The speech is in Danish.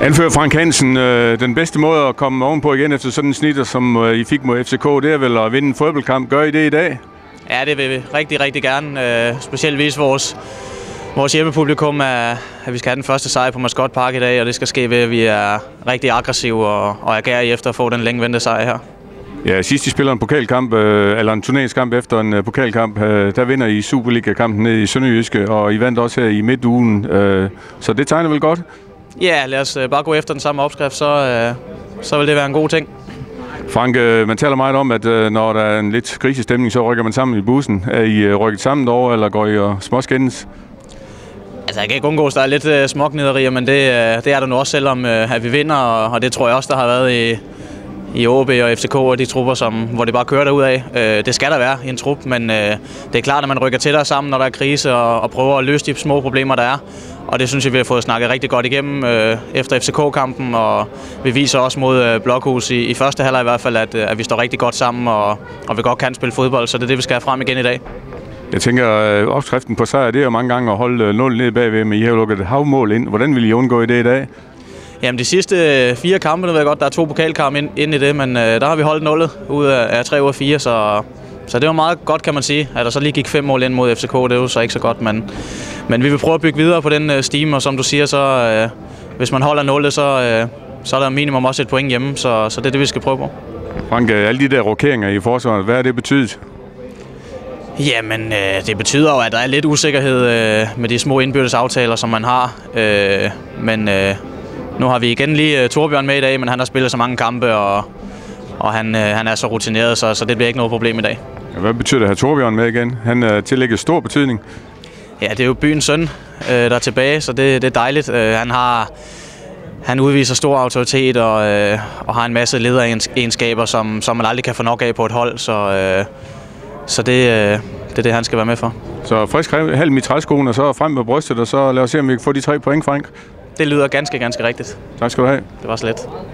Anfører Frank Hansen, den bedste måde at komme ovenpå igen efter sådan en snitter, som I fik mod FCK, det er vel at vinde en fodboldkamp. Gør I det i dag? Ja, det vil vi rigtig, rigtig gerne. Specielt vise vores hjemmepublikum, at vi skal have den første sejr på Mascot Park i dag, og det skal ske ved, at vi er rigtig aggressive og agerer efter at få den længe ventede sejr her. Ja, sidst I spiller en pokalkamp, eller en turneringskamp efter en pokalkamp, der vinder I Superliga-kampen nede i Sønderjyske, og I vandt også her i midtugen, så det tegner vel godt? Ja, lad os bare gå efter den samme opskrift, så vil det være en god ting. Frank, man taler meget om, at når der er en lidt krisestemning, så rykker man sammen i bussen. Er I rykket sammen derovre, eller går I og småskændes? Altså, jeg kan ikke undgå, at der er lidt smågniderier, men det er der nu også, selvom at vi vinder, og det tror jeg også, der har været i OB og FCK og de trupper, hvor det bare kører derudad. Det skal der være i en trup, men det er klart, at man rykker tættere sammen, når der er krise, og prøver at løse de små problemer, der er. Og det synes jeg, vi har fået snakket rigtig godt igennem efter FCK-kampen, og vi viser også mod Blokhus i første halvleg i hvert fald, at vi står rigtig godt sammen, og vi godt kan spille fodbold, så det er det, vi skal have frem igen i dag. Jeg tænker, opskriften på sejr, det er jo mange gange at holde 0 nede bagved, men I har jo lukket et havmål ind. Hvordan vil I undgå i det i dag? Jamen de sidste 4 kampe, nu ved jeg godt, der er 2 pokalkampe ind i det, men der har vi holdt 0 ud af 3 ud af 4, så det var meget godt, kan man sige. At der så lige gik 5 mål ind mod FCK, det er jo så ikke så godt, men vi vil prøve at bygge videre på den stime, og som du siger, så hvis man holder 0, så er der minimum også et point hjemme, så det er det, vi skal prøve på. Frank, alle de der rokeringer i forsvaret, hvad har det betydet? Jamen, det betyder jo, at der er lidt usikkerhed med de små indbyrdes aftaler, som man har, men nu har vi igen lige Torbjørn med i dag, men han har spillet så mange kampe, og han er så rutineret, så det bliver ikke noget problem i dag. Ja, hvad betyder det at have Torbjørn med igen? Han tillægger stor betydning. Ja, det er jo byens søn, der er tilbage, så det er dejligt. Han udviser stor autoritet og har en masse lederegenskaber, som man aldrig kan få nok af på et hold, så det er det, han skal være med for. Så frisk halm i træskoen, og så frem med brystet, og så lad os se, om vi kan få de 3 point, Frank. Det lyder ganske, ganske rigtigt. Tak skal du have. Det var så let.